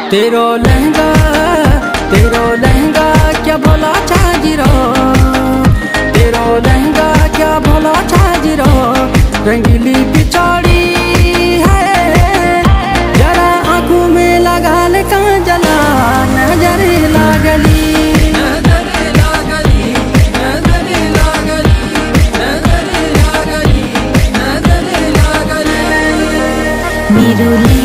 तेरो लहंगा क्या भला छाजिरो, तेरो लहंगा क्या भला छाजिरो। रंगीली बिछौड़ी है जरा आंखों में लगा ले काजला, नजर लागली मेरू